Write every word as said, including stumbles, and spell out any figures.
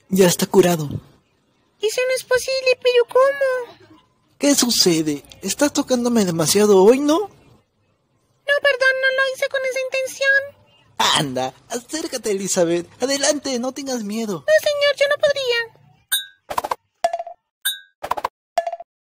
Ya está curado. Eso no es posible, pero ¿cómo? ¿Qué sucede? ¿Estás tocándome demasiado hoy, no? No, perdón, no lo hice con esa intención. Anda, acércate, Elizabeth. Adelante, no tengas miedo. No, señor, yo